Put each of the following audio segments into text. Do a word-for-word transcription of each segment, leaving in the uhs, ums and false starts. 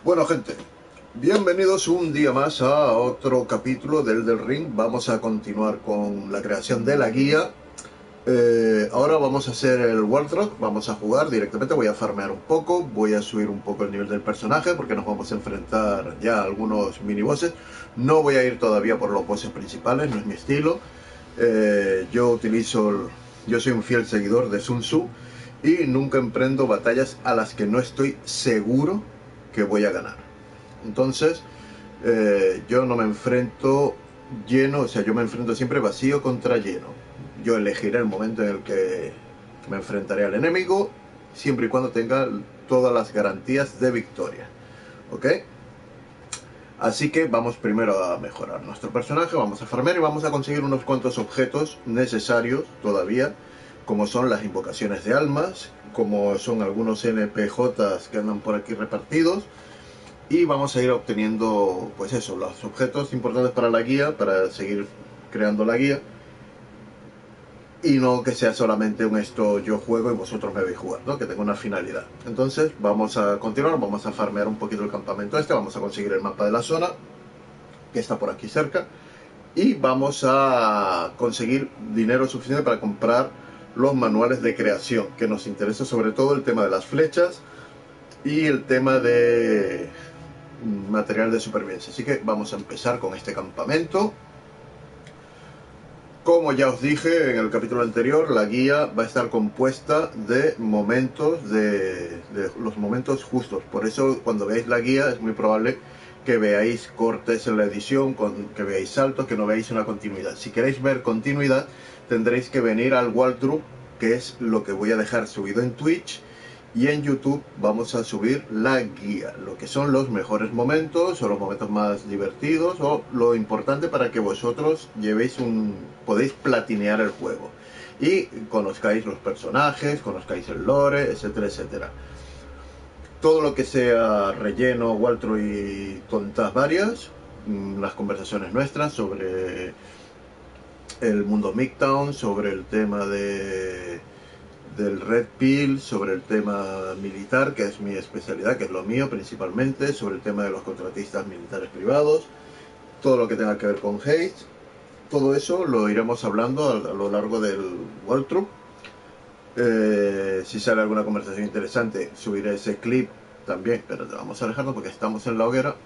Bueno, gente, bienvenidos un día más a otro capítulo del Elden Ring. Vamos a continuar con la creación de la guía. Eh, ahora vamos a hacer el World Rock, vamos a jugar directamente, voy a farmear un poco, voy a subir un poco el nivel del personaje porque nos vamos a enfrentar ya a algunos mini bosses. No voy a ir todavía por los bosses principales, no es mi estilo. Eh, yo utilizo, yo soy un fiel seguidor de Sun Tzu y nunca emprendo batallas a las que no estoy seguro que voy a ganar. Entonces, eh, yo no me enfrento lleno, o sea, yo me enfrento siempre vacío contra lleno. Yo elegiré el momento en el que me enfrentaré al enemigo, siempre y cuando tenga todas las garantías de victoria. ¿Ok? Así que vamos primero a mejorar nuestro personaje, vamos a farmear y vamos a conseguir unos cuantos objetos necesarios todavía, como son las invocaciones de almas, como son algunos N P Js que andan por aquí repartidos, y vamos a ir obteniendo, pues eso, los objetos importantes para la guía, para seguir creando la guía, y no que sea solamente un esto yo juego y vosotros me veis jugar, ¿no? Que tenga una finalidad. Entonces vamos a continuar, vamos a farmear un poquito el campamento este, vamos a conseguir el mapa de la zona, que está por aquí cerca, y vamos a conseguir dinero suficiente para comprar los manuales de creación, que nos interesa sobre todo el tema de las flechas y el tema de material de supervivencia. Así que vamos a empezar con este campamento. Como ya os dije en el capítulo anterior, la guía va a estar compuesta de momentos, de, de los momentos justos. Por eso cuando veáis la guía es muy probable que veáis cortes en la edición, con, que veáis saltos, que no veáis una continuidad. Si queréis ver continuidad, tendréis que venir al walkthrough, que es lo que voy a dejar subido en Twitch, y en YouTube vamos a subir la guía, lo que son los mejores momentos o los momentos más divertidos o lo importante para que vosotros llevéis un, podéis platinear el juego y conozcáis los personajes, conozcáis el lore, etcétera, etcétera. Todo lo que sea relleno, walkthrough y tontas varias, las conversaciones nuestras sobre el mundo Midtown, sobre el tema de del Red Pill, sobre el tema militar, que es mi especialidad, que es lo mío principalmente, sobre el tema de los contratistas militares privados, todo lo que tenga que ver con Haste, todo eso lo iremos hablando a, a lo largo del walkthrough. Eh, si sale alguna conversación interesante, subiré ese clip también, pero te vamos a alejarnos porque estamos en la hoguera.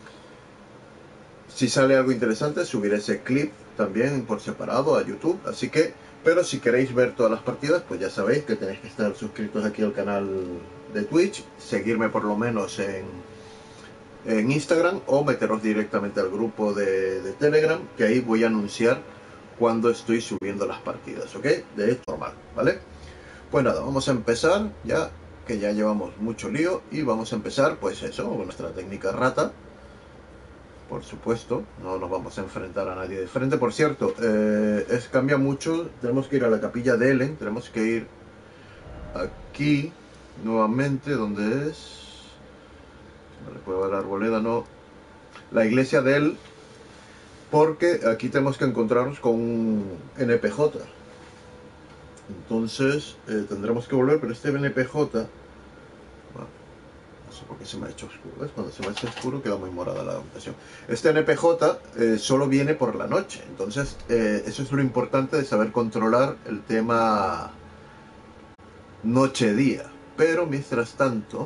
Si sale algo interesante, subiré ese clip también por separado a YouTube, así que pero si queréis ver todas las partidas, pues ya sabéis que tenéis que estar suscritos aquí al canal de Twitch, seguirme por lo menos en, en Instagram o meteros directamente al grupo de, de Telegram, que ahí voy a anunciar cuando estoy subiendo las partidas, ¿ok? De normal, ¿vale? Pues nada, vamos a empezar ya, que ya llevamos mucho lío, y vamos a empezar, pues eso, con nuestra técnica rata. Por supuesto, no nos vamos a enfrentar a nadie de frente. Por cierto, eh, es, cambia mucho. Tenemos que ir a la capilla de Elen. Tenemos que ir aquí nuevamente, donde es. No recuerdo la arboleda, no. La iglesia de él. Porque aquí tenemos que encontrarnos con un N P J. Entonces eh, tendremos que volver, pero este N P J. No sé por qué se me ha hecho oscuro. ¿Ves? Cuando se me ha hecho oscuro queda muy morada la habitación. Este N P J eh, solo viene por la noche. Entonces, eh, eso es lo importante de saber controlar el tema noche-día. Pero mientras tanto,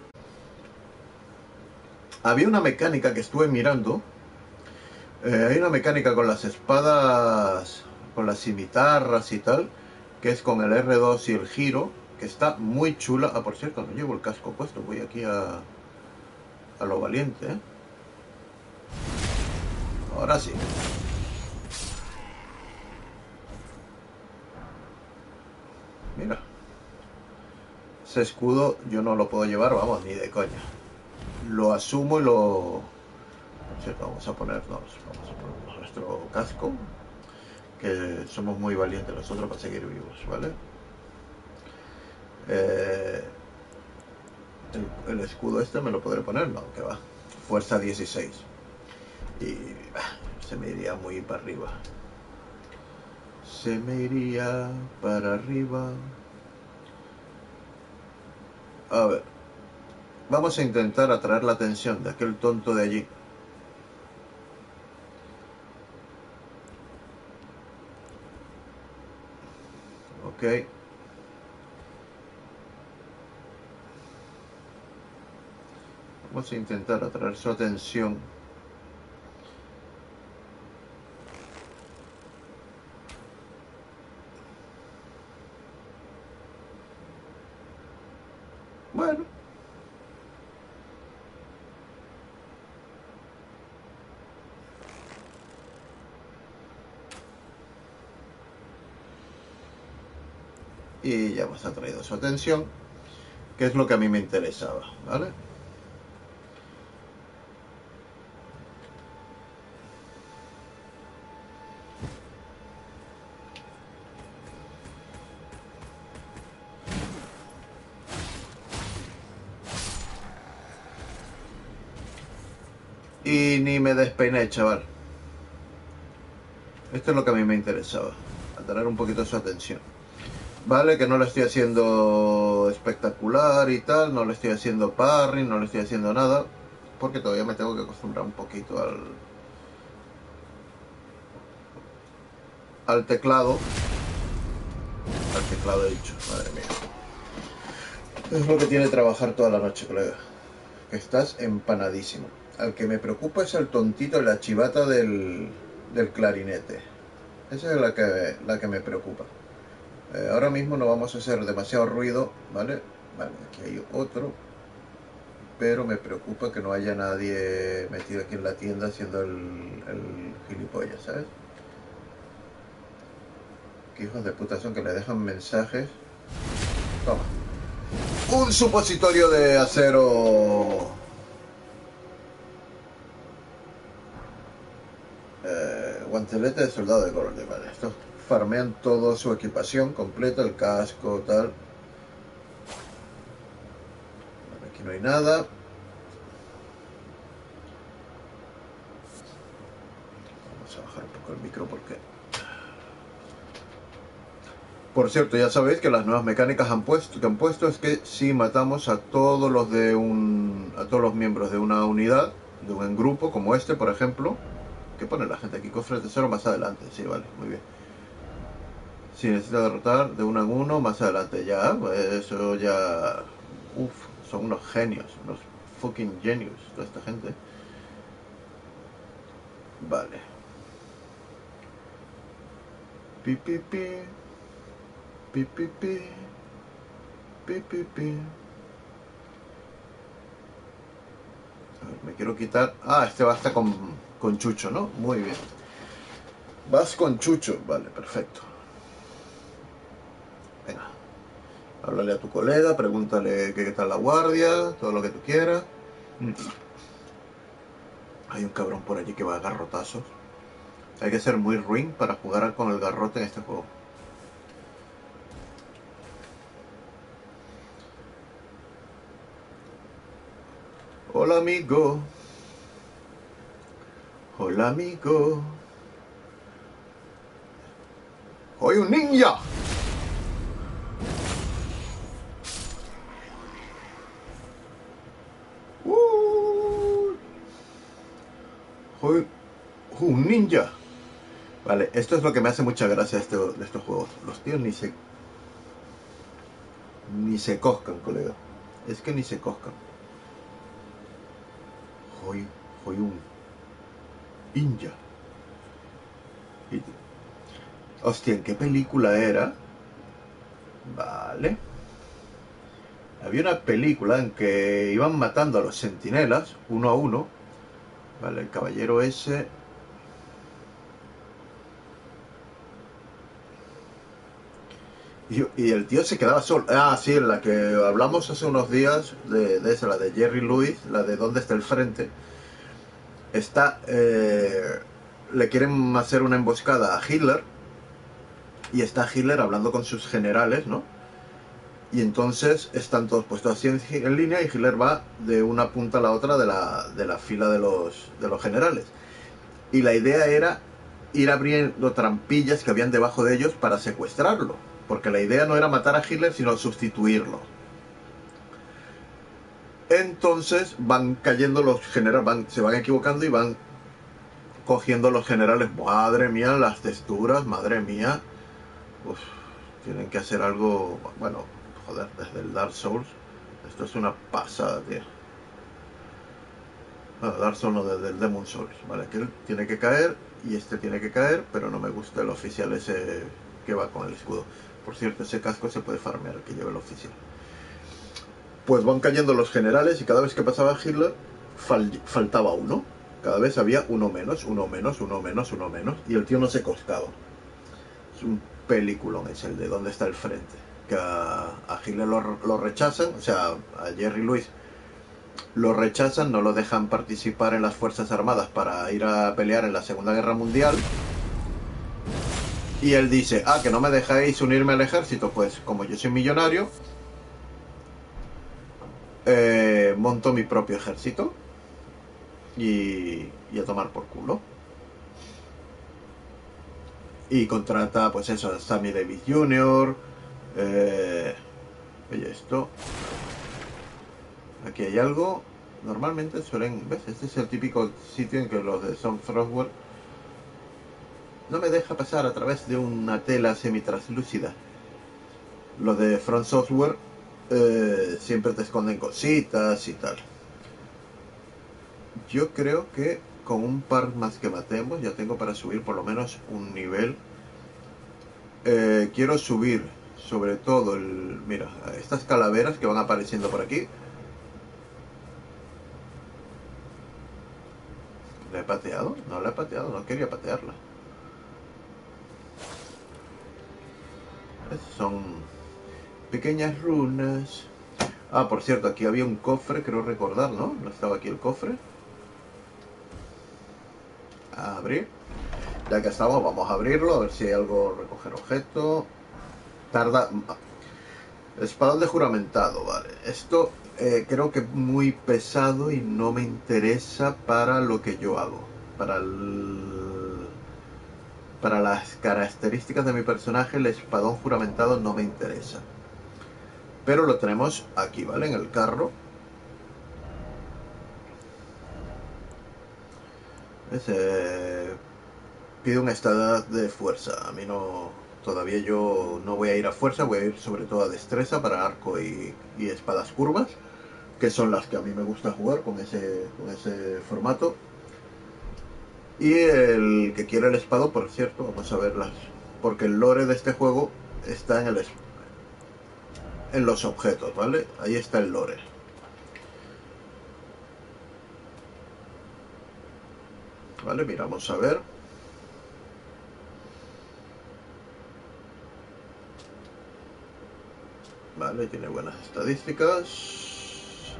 había una mecánica que estuve mirando. Eh, hay una mecánica con las espadas, con las cimitarras y tal, que es con el R dos y el giro, que está muy chula. Ah, por cierto, no llevo el casco puesto. Voy aquí a... a lo valiente, ¿eh? Ahora sí. Mira. Ese escudo yo no lo puedo llevar, vamos, ni de coña. Lo asumo y lo... Por cierto, vamos a ponernos, vamos a ponernos nuestro casco, que somos muy valientes nosotros para seguir vivos, ¿vale? Eh, el, el escudo este me lo podré poner, no, que va. Fuerza dieciséis. Y bah, se me iría muy para arriba. Se me iría para arriba. A ver. vamos a intentar atraer la atención de aquel tonto de allí. Ok. Vamos a intentar atraer su atención. Bueno. Y ya hemos atraído su atención, que es lo que a mí me interesaba, ¿vale? Y ni me despeiné, chaval. Esto es lo que a mí me interesaba, atraer un poquito su atención. Vale, que no lo estoy haciendo espectacular y tal, no le estoy haciendo parry, no le estoy haciendo nada, porque todavía me tengo que acostumbrar un poquito al, al teclado. Al teclado he dicho, madre mía. Es lo que tiene trabajar toda la noche, colega. Que estás empanadísimo. Al que me preocupa es el tontito de la chivata del, del clarinete. Esa es la que, la que me preocupa. Eh, ahora mismo no vamos a hacer demasiado ruido, ¿vale? Vale, aquí hay otro. Pero me preocupa que no haya nadie metido aquí en la tienda haciendo el, el gilipollas, ¿sabes? Qué hijos de puta son que le dejan mensajes. Toma. Un supositorio de acero. Eh, guantelete de soldado de color de vale. Estos farmean toda su equipación completa, el casco, tal. Vale, aquí no hay nada. Vamos a bajar un poco el micro porque... Por cierto, ya sabéis que las nuevas mecánicas han puesto, que han puesto es que si matamos a todos los de un, a todos los miembros de una unidad, de un grupo como este, por ejemplo, que pone la gente aquí, cofre de tesoro más adelante, sí, vale, muy bien. Si necesita derrotar de uno en uno más adelante, ya, eso ya, uff, son unos genios, unos fucking genius, toda esta gente. Vale. Pi, pi, pi. Pi, pi, pi. Pi, pi, pi. A ver, me quiero quitar... Ah, este va hasta con, con Chucho, ¿no? Muy bien. Vas con Chucho. Vale, perfecto. Venga. Háblale a tu colega, pregúntale qué tal la guardia, todo lo que tú quieras. Hay un cabrón por allí que va a garrotazos. Hay que ser muy ruin para jugar con el garrote en este juego. Hola, amigo. Hola, amigo. ¡Soy un ninja! Uh, soy un ninja. Vale, esto es lo que me hace mucha gracia de, este, de estos juegos. Los tíos ni se... Ni se coscan, colega. Es que ni se coscan. Soy, soy un ninja. Y, hostia, ¿en qué película era? Vale. Había una película en que iban matando a los centinelas, uno a uno. Vale, el caballero ese... Y, y el tío se quedaba solo. Ah, sí, en la que hablamos hace unos días, de, de esa, la de Jerry Lewis, la de ¿Dónde está el frente? Está... Eh, le quieren hacer una emboscada a Hitler. Y está Hitler hablando con sus generales, ¿no? Y entonces están todos puestos así en, en línea y Hitler va de una punta a la otra de la, de la fila de los, de los generales. Y la idea era ir abriendo trampillas que habían debajo de ellos para secuestrarlo. Porque la idea no era matar a Hitler, sino sustituirlo. Entonces van cayendo los generales, van, se van equivocando y van cogiendo los generales. Madre mía, las texturas, madre mía. Uf, tienen que hacer algo, bueno, joder, desde el Dark Souls. Esto es una pasada, tío. Bueno, Dark Souls no, desde el Demon Souls, ¿vale? Que él tiene que caer y este tiene que caer, pero no me gusta el oficial ese que va con el escudo. Por cierto, ese casco se puede farmear, que lleva el oficial. Pues van cayendo los generales y cada vez que pasaba Hitler fal faltaba uno. Cada vez había uno menos, uno menos, uno menos, uno menos. Y el tío no se coscaba. Es un peliculón, es el de ¿Dónde está el frente? Que a, a Hitler lo, lo rechazan, o sea, a Jerry Lewis lo rechazan, no lo dejan participar en las Fuerzas Armadas para ir a pelear en la Segunda Guerra Mundial. Y él dice, ah, que no me dejáis unirme al ejército, pues como yo soy millonario, eh, monto mi propio ejército y, y a tomar por culo. Y contrata, pues eso, a Sammy Davis junior Eh, oye, esto... Aquí hay algo. Normalmente suelen... ¿Ves? Este es el típico sitio en que los de Some Software no me deja pasar a través de una tela semi-translúcida. Los de Front Software eh, siempre te esconden cositas y tal. Yo creo que con un par más que matemos ya tengo para subir por lo menos un nivel. Eh, quiero subir sobre todo el... Mira, estas calaveras que van apareciendo por aquí. ¿La he pateado? No la he pateado, no quería patearla. Son pequeñas runas. Ah, por cierto, aquí había un cofre, creo recordar, ¿no? ¿No estaba aquí el cofre? A abrir. Ya que estamos, vamos a abrirlo, a ver si hay algo, recoger objeto. Tarda... Espadón de juramentado, vale. Esto eh, creo que es muy pesado y no me interesa para lo que yo hago. Para el... Para las características de mi personaje, el espadón juramentado no me interesa. Pero lo tenemos aquí, ¿vale? En el carro. Ese... Pide un estado de fuerza. A mí no... Todavía yo no voy a ir a fuerza, voy a ir sobre todo a destreza para arco y, y espadas curvas, que son las que a mí me gusta jugar con ese, con ese formato. Y el que quiere el espadón, por cierto, vamos a verlas, porque el lore de este juego está en, el, en los objetos, ¿vale? Ahí está el lore. Vale, miramos a ver. Vale, tiene buenas estadísticas.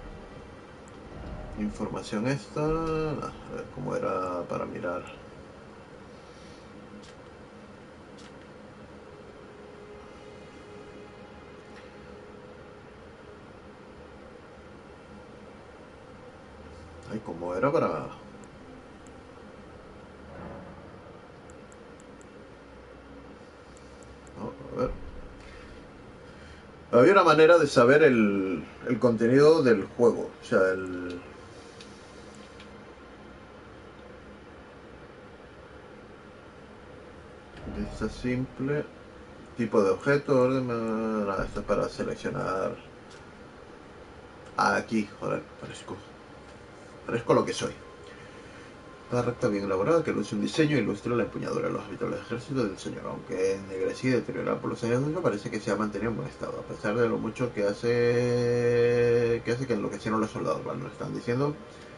Información esta. A ver cómo era para mirar. Ay, cómo era para... No, a ver. Había una manera de saber el, el contenido del juego. O sea, el... Lista simple. Tipo de objeto, orden... Nada, esto es para seleccionar... Aquí, joder, parezco... Parezco lo que soy. Una recta bien elaborada que luce un diseño e ilustra la empuñadura de los hábitos del ejército del señor, aunque ennegrecida y deteriorada por los años, parece que se ha mantenido en buen estado, a pesar de lo mucho que hace que hace que enloquecieron los soldados. Vale, nos están diciendo.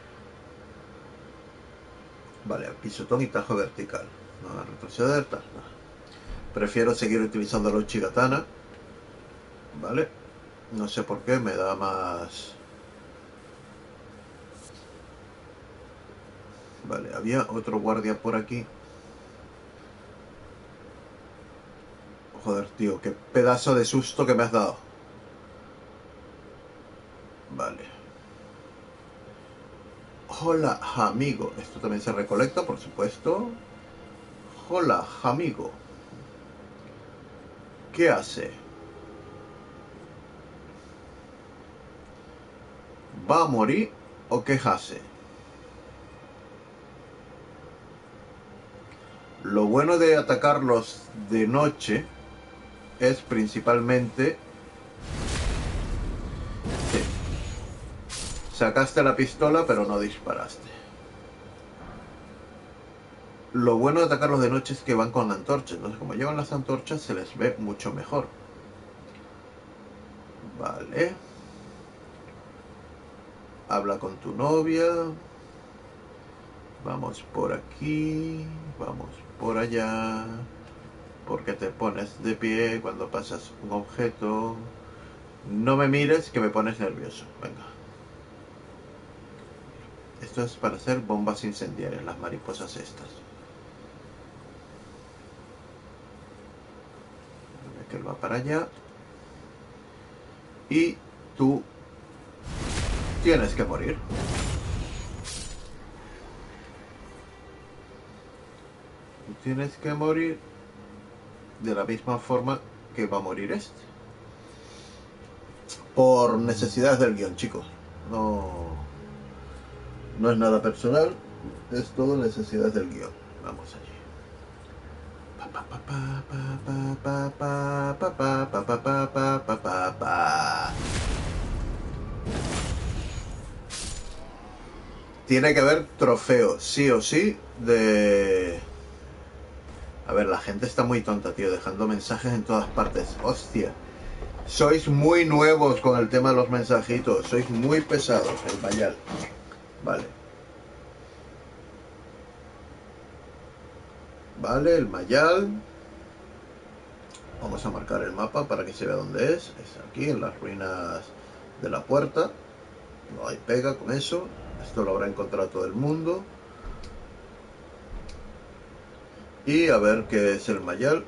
Vale, pisotón y tajo vertical. No, retroceder, tal, no. Prefiero seguir utilizando la Uchigatana. Vale, no sé por qué, me da más... Vale, había otro guardia por aquí. Joder, tío, qué pedazo de susto que me has dado. Vale. Hola, amigo. Esto también se recolecta, por supuesto. Hola, amigo. ¿Qué hace? ¿Va a morir o qué hace? Lo bueno de atacarlos de noche es principalmente... Sí. Sacaste la pistola pero no disparaste. Lo bueno de atacarlos de noche es que van con antorchas. Entonces como llevan las antorchas se les ve mucho mejor. Vale. Habla con tu novia. Vamos por aquí. Vamos por allá. ¿Por qué te pones de pie cuando pasas un objeto? No me mires que me pones nervioso. Venga. Esto es para hacer bombas incendiarias, las mariposas estas. Que él va para allá. Y tú tienes que morir. Tú tienes que morir de la misma forma que va a morir este. Por necesidades del guión, chicos. No, no es nada personal. Es todo necesidades del guión. Vamos allí. Tiene que haber trofeo, sí o sí, de... A ver, la gente está muy tonta, tío, dejando mensajes en todas partes. Hostia. Sois muy nuevos con el tema de los mensajitos. Sois muy pesados, el mayal. Vale. Vale, el mayal. Vamos a marcar el mapa para que se vea dónde es. Es aquí, en las ruinas de la puerta. No hay pega con eso. Esto lo habrá encontrado todo el mundo. Y a ver qué es el mayal.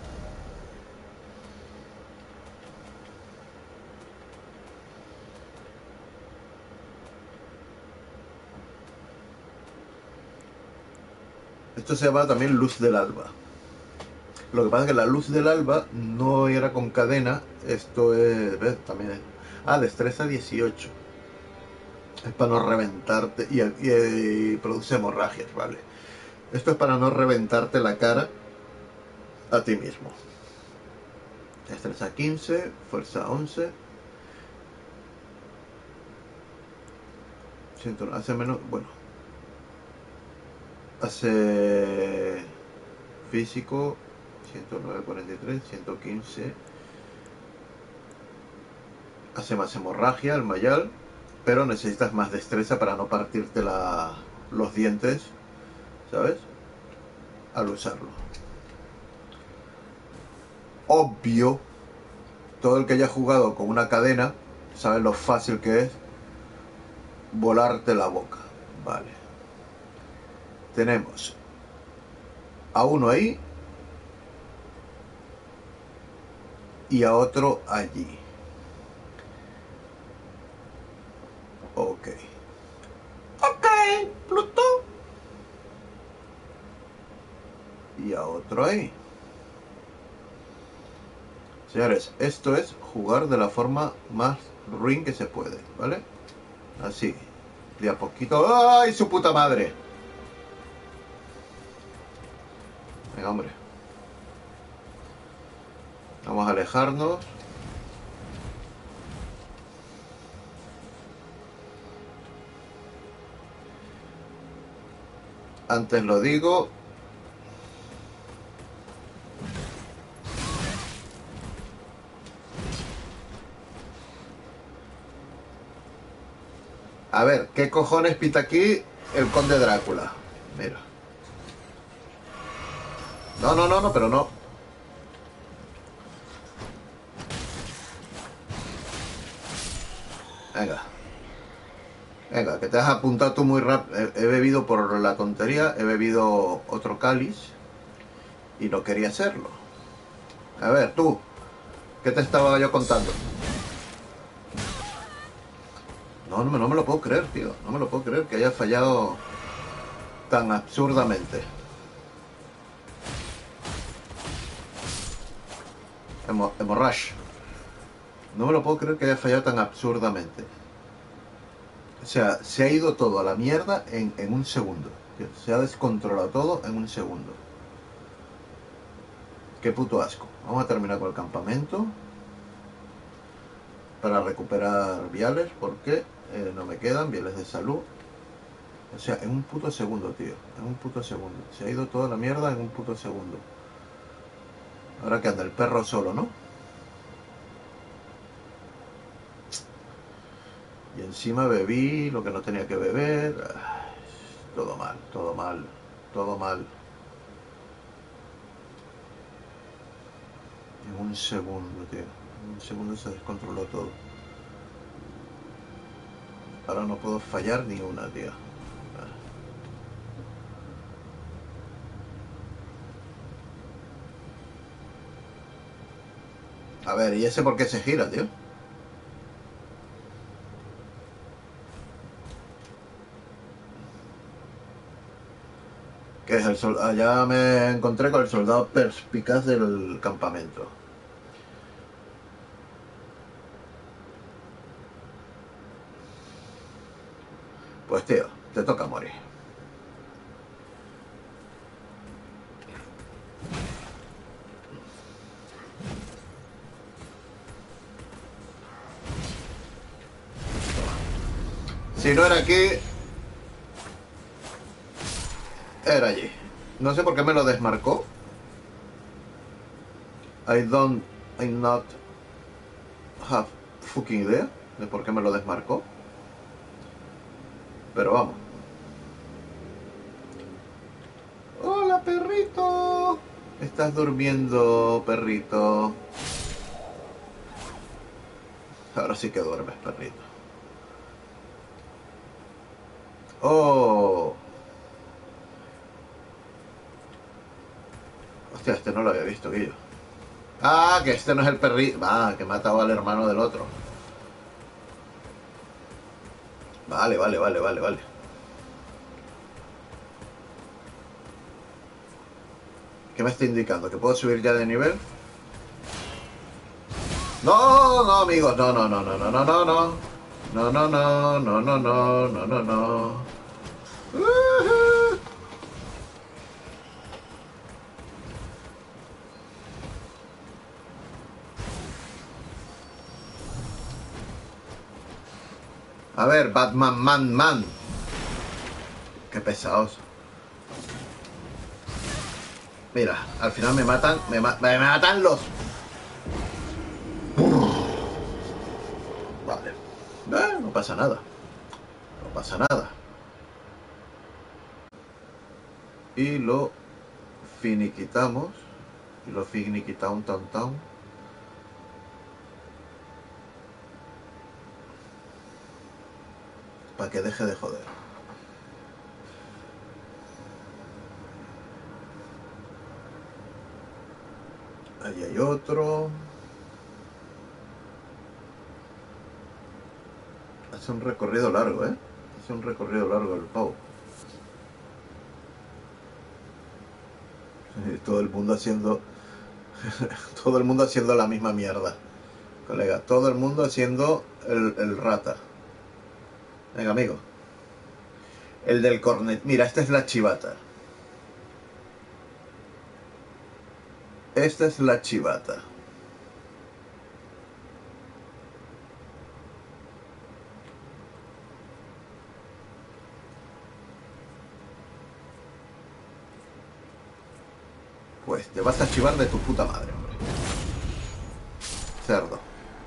Esto se llama también luz del alba. Lo que pasa es que la luz del alba no era con cadena. Esto es... ¿ves? También es... Ah, destreza dieciocho. Es para no reventarte. Y, y, y produce hemorragias, vale. Esto es para no reventarte la cara a ti mismo. Destreza quince, fuerza once. Hace menos... Bueno. Hace... Físico... ciento nueve, cuarenta y tres, ciento quince. Hace más hemorragia el mayal. Pero necesitas más destreza para no partirte la, los dientes, ¿sabes? Al usarlo. Obvio, todo el que haya jugado con una cadena sabe lo fácil que es volarte la boca. Vale. Tenemos a uno ahí y a otro allí. Ok. Ok, Pluto. Y a otro ahí. Señores, esto es jugar de la forma más ruin que se puede, ¿vale? Así, de a poquito. ¡Ay, su puta madre! Venga, hombre. Vamos a alejarnos. Antes lo digo. A ver, ¿qué cojones pita aquí el conde Drácula? Mira. No, no, no, no, pero no. Venga. Venga, que te has apuntado tú muy rápido. He, he bebido por la tontería, he bebido otro cáliz y no quería hacerlo. A ver, tú, ¿qué te estaba yo contando? No, no, no me lo puedo creer, tío. No me lo puedo creer que haya fallado tan absurdamente. Hemorrash. No me lo puedo creer que haya fallado tan absurdamente. O sea, se ha ido todo a la mierda en, en un segundo. Tío, se ha descontrolado todo en un segundo. Qué puto asco. Vamos a terminar con el campamento. Para recuperar viales, porque eh, no me quedan viales de salud. O sea, en un puto segundo, tío. En un puto segundo. Se ha ido toda la mierda en un puto segundo. Ahora que anda el perro solo, ¿no? Y encima bebí lo que no tenía que beber. Ay, todo mal, todo mal, todo mal. En un segundo, tío. En un segundo se descontroló todo. Ahora no puedo fallar ni una, tío. A ver, ¿y ese por qué se gira, tío? Que es el sol... Allá me encontré con el soldado perspicaz del campamento. Pues tío, te toca morir. Si no era aquí, era allí. No sé por qué me lo desmarcó. I don't, I not have fucking idea de por qué me lo desmarcó. Pero vamos. Hola, perrito. Estás durmiendo, perrito. Ahora sí que duermes, perrito. Oh. Hostia, este no lo había visto, Guillo. Ah, que este no es el perrito. Ah, que mataba al hermano del otro. Vale, vale, vale, vale, vale. ¿Qué me está indicando? ¿Que puedo subir ya de nivel? No, no, amigos, no, no, no, no, no, no, no, no. No, no, no, no, no, no, no, no, no. Uh-huh. A ver, Batman, man, man. Qué pesados. Mira, al final me matan, me, ma me matan los... Vale. Eh, no pasa nada. No pasa nada. Y lo finiquitamos. Y lo finiquitamos, tan, tan. Para que deje de joder. Ahí hay otro. Hace un recorrido largo, ¿eh? Hace un recorrido largo el pavo. Y todo el mundo haciendo... todo el mundo haciendo la misma mierda. Colega, todo el mundo haciendo el, el rata. Venga, amigo. El del cornet. Mira, esta es la chivata. Esta es la chivata. Pues te vas a chivar de tu puta madre, hombre. Cerdo.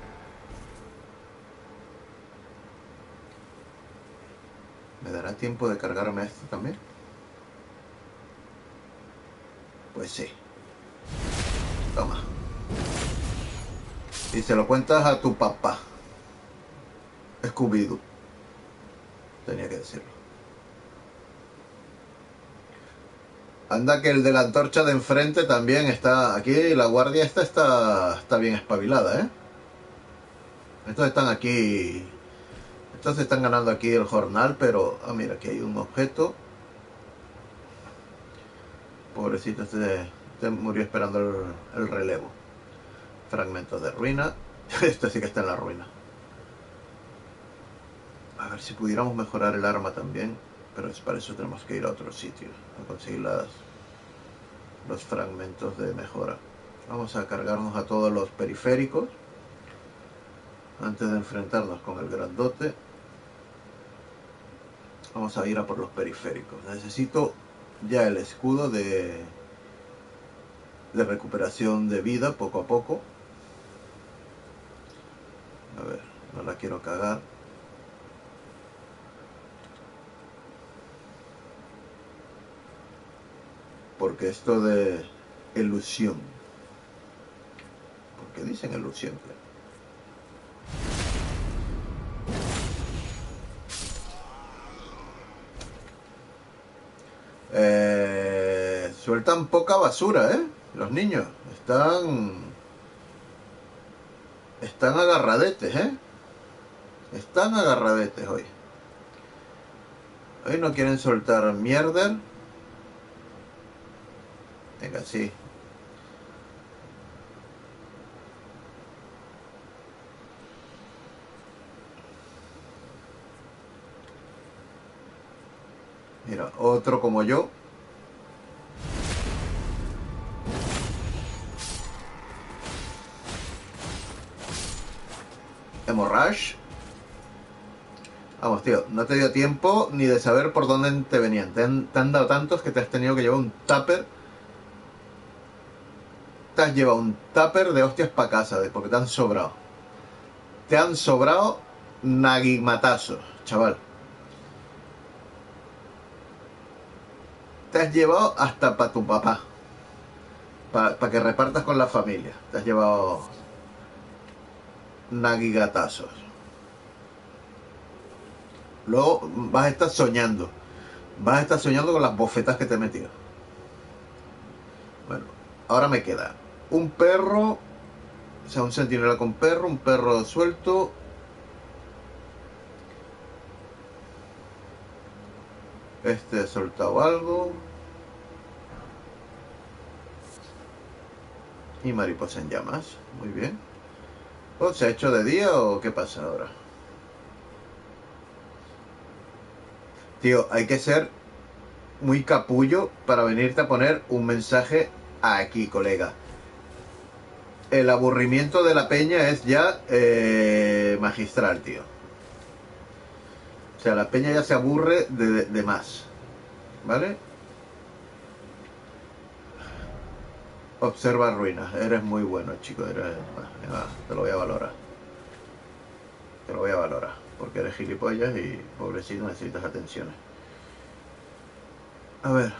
¿Me dará tiempo de cargarme a este también? Pues sí. Toma. Y se lo cuentas a tu papá. Scooby-Doo. Tenía que decirlo. Anda que el de la antorcha de enfrente también está... Aquí la guardia esta está, está bien espabilada, ¿eh? Estos están aquí... Estos están ganando aquí el jornal, pero... Ah, mira, aquí hay un objeto. Pobrecito, este, este murió esperando el, el relevo. Fragmentos de ruina. Este sí que está en la ruina. A ver si pudiéramos mejorar el arma también. Pero es para eso tenemos que ir a otro sitio. A conseguir las, los fragmentos de mejora. Vamos a cargarnos a todos los periféricos. Antes de enfrentarnos con el grandote. Vamos a ir a por los periféricos. Necesito ya el escudo de, de recuperación de vida poco a poco. A ver, no la quiero cagar. Porque esto de ilusión. ¿Por qué dicen ilusión? Eh, sueltan poca basura, ¿eh? Los niños están... Están agarradetes, ¿eh? Están agarradetes hoy. Hoy no quieren soltar mierda. Venga, sí. Mira, otro como yo. Hemorrash. Vamos, tío, no te dio tiempo ni de saber por dónde te venían. Te han, te han dado tantos que te has tenido que llevar un tupper. Te has llevado un tupper de hostias para casa, de, porque te han sobrado. Te han sobrado nagimatazos, chaval. Te has llevado hasta para tu papá. Para pa que repartas con la familia. Te has llevado nagigatazos. Luego vas a estar soñando. Vas a estar soñando con las bofetas que te he metido. Bueno, ahora me queda un perro. O sea, un centinela con perro, un perro suelto. Este ha soltado algo. Y mariposa en llamas. Muy bien. ¿O se ha hecho de día o qué pasa ahora? Tío, hay que ser muy capullo para venirte a poner un mensaje aquí, colega. El aburrimiento de la peña es ya eh, magistral, tío. O sea, la peña ya se aburre de, de, de más. ¿Vale? Observa ruinas. Eres muy bueno, chico. Eres... Venga, te lo voy a valorar. Te lo voy a valorar. Porque eres gilipollas y pobrecito necesitas atenciones. A ver.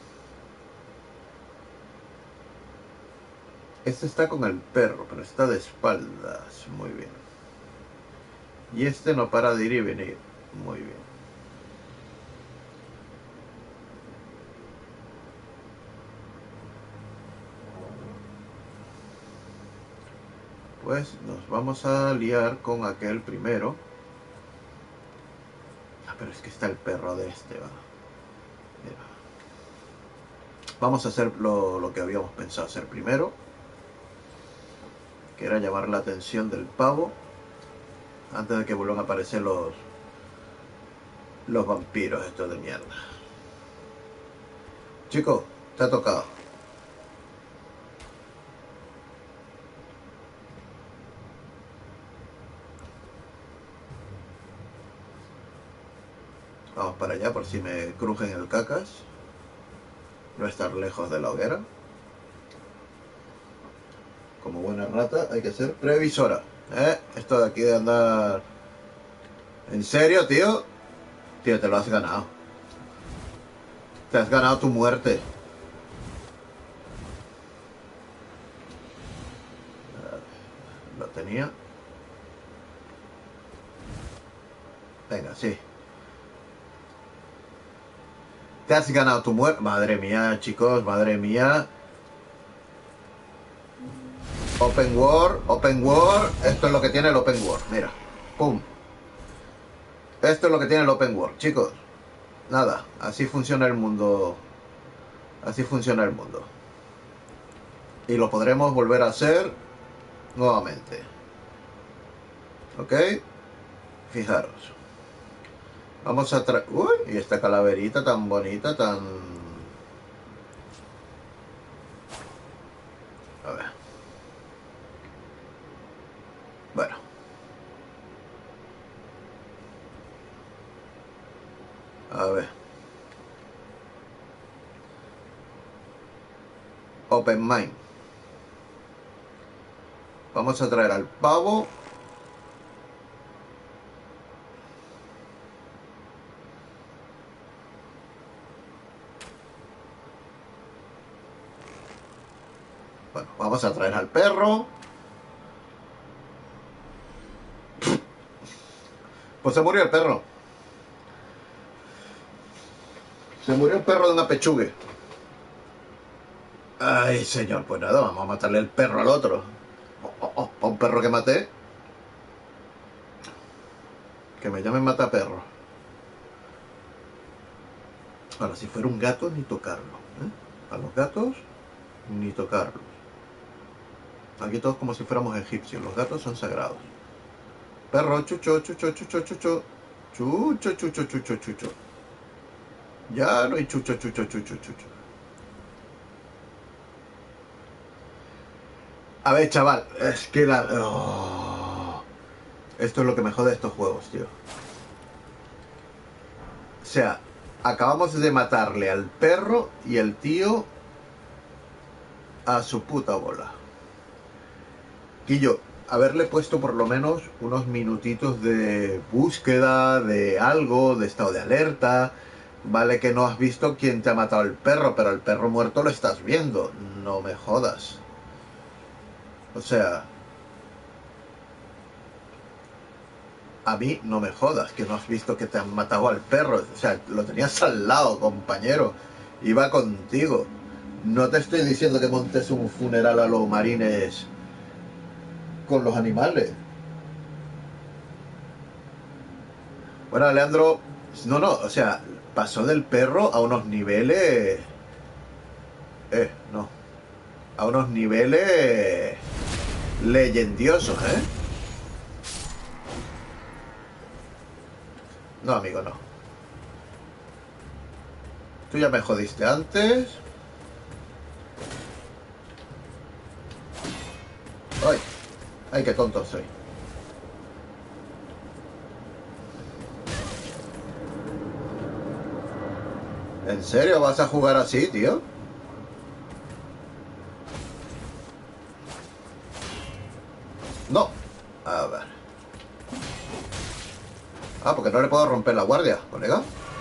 Este está con el perro, pero está de espaldas. Muy bien. Y este no para de ir y venir. Muy bien. Pues nos vamos a liar con aquel primero. Ah, pero es que está el perro de este, va. Mira. Vamos a hacer lo, lo que habíamos pensado hacer primero. Que era llamar la atención del pavo. Antes de que vuelvan a aparecer los... Los vampiros estos de mierda. Chico, te ha tocado. Vamos para allá por si me crujen el cacas. No estar lejos de la hoguera. Como buena rata hay que ser previsora. ¿Eh? Esto de aquí de andar... ¿En serio, tío? Tío, te lo has ganado. Te has ganado tu muerte. Lo tenía. Venga, sí. Te has ganado tu muerte. Madre mía, chicos, madre mía. Open World, Open World. Esto es lo que tiene el Open World. Mira. Pum. Esto es lo que tiene el Open World, chicos. Nada, así funciona el mundo. Así funciona el mundo. Y lo podremos volver a hacer nuevamente. ¿Ok? Fijaros. Vamos a traer... Uy, y esta calaverita tan bonita, tan... A ver. Bueno. A ver. Open Mind. Vamos a traer al pavo. Bueno, vamos a traer al perro. Pues se murió el perro. Se murió el perro de una pechugue. Ay, señor, pues nada, vamos a matarle el perro al otro. Oh, oh, oh, a un perro que maté. Que me llamen mataperro. Ahora, si fuera un gato, ni tocarlo. ¿eh? A los gatos, ni tocarlos. Aquí todos como si fuéramos egipcios. Los gatos son sagrados. Perro, chucho, chucho, chucho, chucho. Chucho, chucho, chucho, chucho. Ya no hay chucho, chucho, chucho, chucho. A ver, chaval, es que la... Oh. Esto es lo que me jode de estos juegos, tío. O sea, acabamos de matarle al perro y el tío a su puta bola. Quillo, haberle puesto por lo menos unos minutitos de búsqueda, de algo, de estado de alerta. Vale que no has visto quién te ha matado al perro, pero el perro muerto lo estás viendo. No me jodas. O sea... A mí no me jodas que no has visto que te han matado al perro. O sea, lo tenías al lado, compañero. Iba contigo. No te estoy diciendo que montes un funeral a los marines con los animales. Bueno, Leandro, no, no, o sea, pasó del perro a unos niveles... Eh, no. A unos niveles leyendiosos, ¿eh? No, amigo, no. Tú ya me jodiste antes. Ay, ay, qué tonto soy. ¿En serio vas a jugar así, tío? No. A ver. Ah, porque no le puedo romper la guardia, colega.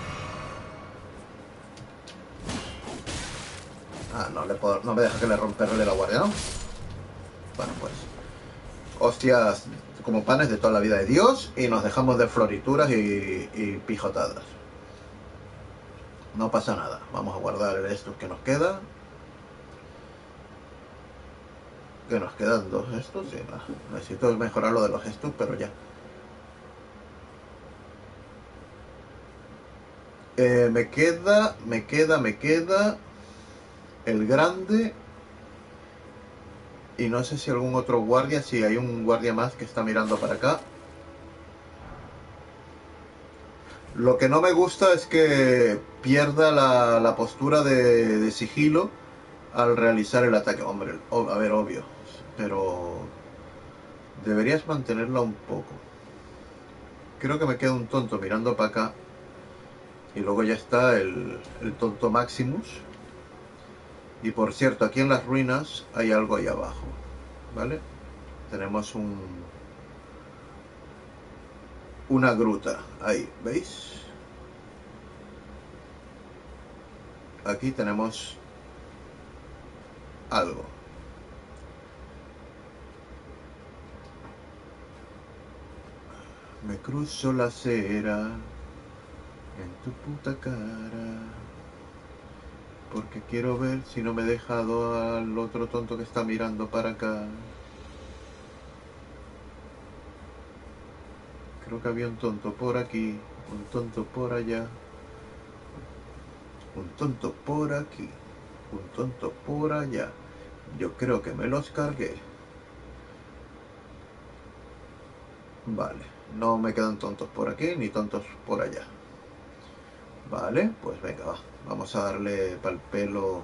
Ah, no le puedo, no me deja que le romperle la guardia, ¿no? Bueno, pues. Hostias como panes de toda la vida de Dios y nos dejamos de florituras y, y pijotadas. No pasa nada. Vamos a guardar estos que nos quedan. Que nos quedan dos estos. Sí, no. Necesito mejorar lo de los estos, pero ya. Eh, me queda, me queda, me queda el grande. Y no sé si algún otro guardia, si hay un guardia más que está mirando para acá. Lo que no me gusta es que pierda la, la postura de, de sigilo al realizar el ataque. Hombre, a ver, obvio. Pero deberías mantenerla un poco. Creo que me queda un tonto mirando para acá. Y luego ya está el, el tonto Maximus. Y por cierto, aquí en las ruinas hay algo ahí abajo. ¿Vale? Tenemos un... una gruta. Ahí, ¿veis? Aquí tenemos algo. Me cruzo la acera en tu puta cara porque quiero ver si no me he dejado al otro tonto que está mirando para acá. Creo que había un tonto por aquí, un tonto por allá, un tonto por aquí, un tonto por allá. Yo creo que me los cargué. Vale, no me quedan tontos por aquí ni tontos por allá. Vale, pues venga, va. Vamos a darle pa'l pelo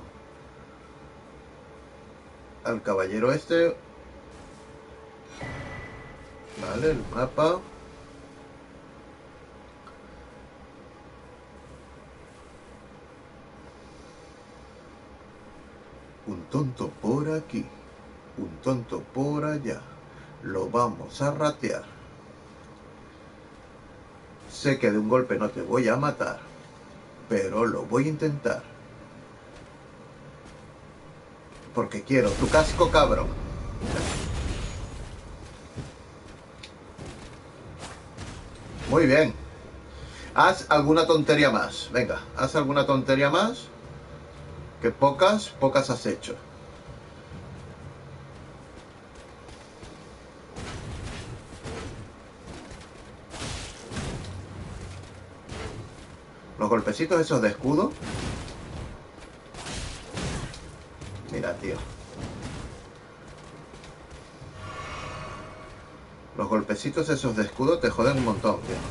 al caballero este. Vale, el mapa. Un tonto por aquí, un tonto por allá. Lo vamos a ratear. Sé que de un golpe no te voy a matar, pero lo voy a intentar. Porque quiero tu casco, cabrón. Muy bien. Haz alguna tontería más. Venga, haz alguna tontería más. Que pocas, pocas has hecho. Los golpecitos esos de escudo. Mira, tío. Los golpecitos esos de escudo te joden un montón, tío.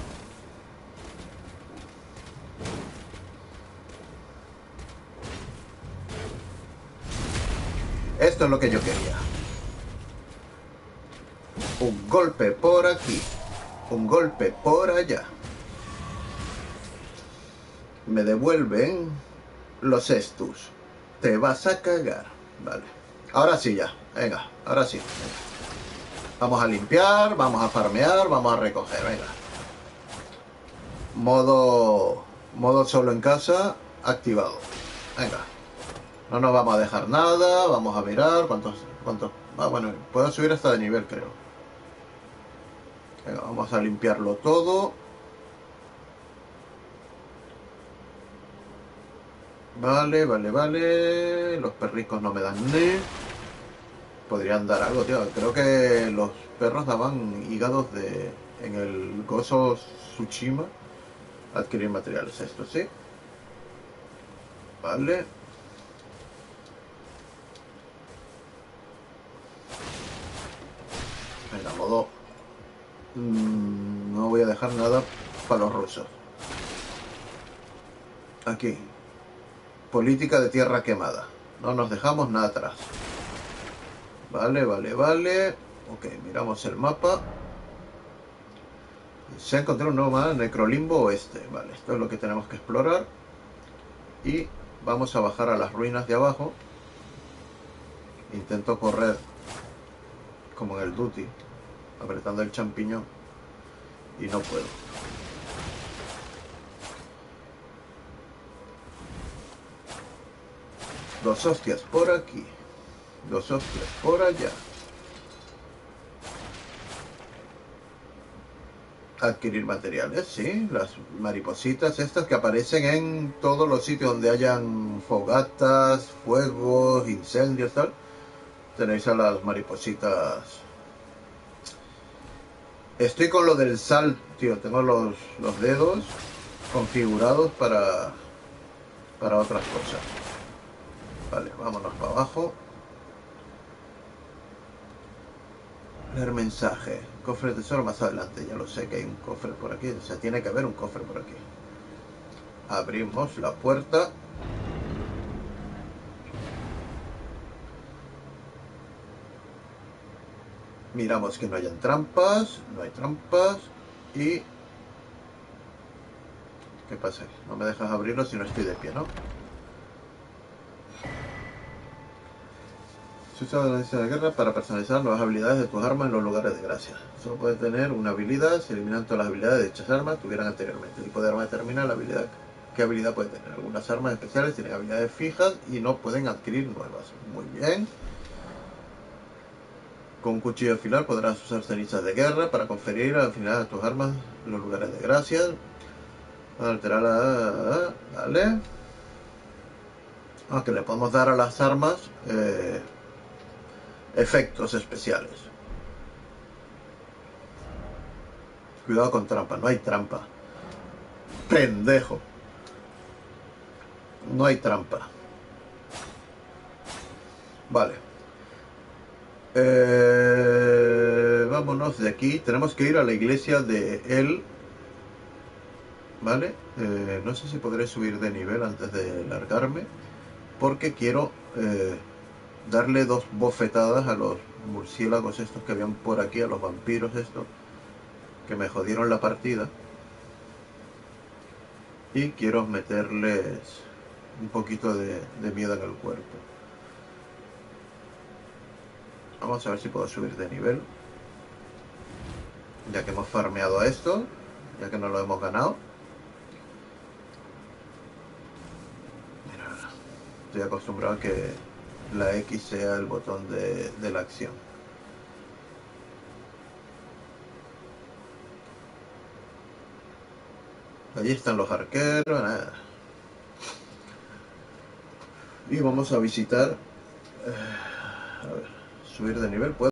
Esto es lo que yo quería. Un golpe por aquí. Un golpe por allá. Me devuelven los estus. Te vas a cagar. Vale. Ahora sí ya. Venga, ahora sí. Venga. Vamos a limpiar, vamos a farmear, vamos a recoger. Venga. Modo... Modo solo en casa activado. Venga. No nos vamos a dejar nada. Vamos a mirar cuántos... cuántos... Ah, bueno, puedo subir hasta de nivel, creo. Venga, vamos a limpiarlo todo. Vale, vale, vale. Los perricos no me dan ni. Podrían dar algo, tío. Creo que los perros daban hígados de... En el Gozo Tsushima. Adquirir materiales, esto sí. Vale. Venga, modo... Mm, no voy a dejar nada para los rusos. Aquí. Política de tierra quemada. No nos dejamos nada atrás. Vale, vale, vale. Ok, miramos el mapa. Se ha encontrado un nuevo mapa, Necrolimbo Oeste. Vale, esto es lo que tenemos que explorar. Y vamos a bajar a las ruinas de abajo. Intento correr como en el Duty, apretando el champiñón. Y no puedo. Dos hostias por aquí. Dos hostias por allá. Adquirir materiales, sí. Las maripositas estas que aparecen en todos los sitios donde hayan fogatas, fuegos, incendios, tal. Tenéis a las maripositas. Estoy con lo del sal, tío. Tengo los, los dedos configurados para, para otras cosas. Vale, vámonos para abajo. Leer mensaje. Cofre de tesoro más adelante. Ya lo sé que hay un cofre por aquí. O sea, tiene que haber un cofre por aquí. Abrimos la puerta. Miramos que no hayan trampas. No hay trampas. Y... ¿qué pasa? No me dejas abrirlo si no estoy de pie, ¿no? Se usa la lista de guerra para personalizar nuevas habilidades de tus armas en los lugares de gracia. Solo puedes tener una habilidad si eliminan todas las habilidades de dichas armas tuvieran anteriormente. El tipo de arma determina la habilidad. ¿Qué habilidad puede tener? Algunas armas especiales tienen habilidades fijas y no pueden adquirir nuevas. Muy bien. Con un cuchillo afilar podrás usar cenizas de guerra para conferir afinidad a tus armas en los lugares de gracia. Alterar la... Vale. Aunque le podemos dar a las armas... Eh, efectos especiales. Cuidado con trampa, no hay trampa. Pendejo. No hay trampa. Vale. Eh, vámonos de aquí. Tenemos que ir a la iglesia de él. ¿vale? Eh, no sé si podré subir de nivel antes de largarme, porque quiero eh, darle dos bofetadas a los murciélagos estos que habían por aquí, a los vampiros estos, que me jodieron la partida. Y quiero meterles un poquito de, de miedo en el cuerpo. Vamos a ver si puedo subir de nivel, ya que hemos farmeado a esto, ya que no lo hemos ganado. Mira, estoy acostumbrado a que la X sea el botón de, de la acción. Allí están los arqueros, nada. Y vamos a visitar... Eh, a ver, subir de nivel, ¿puedo?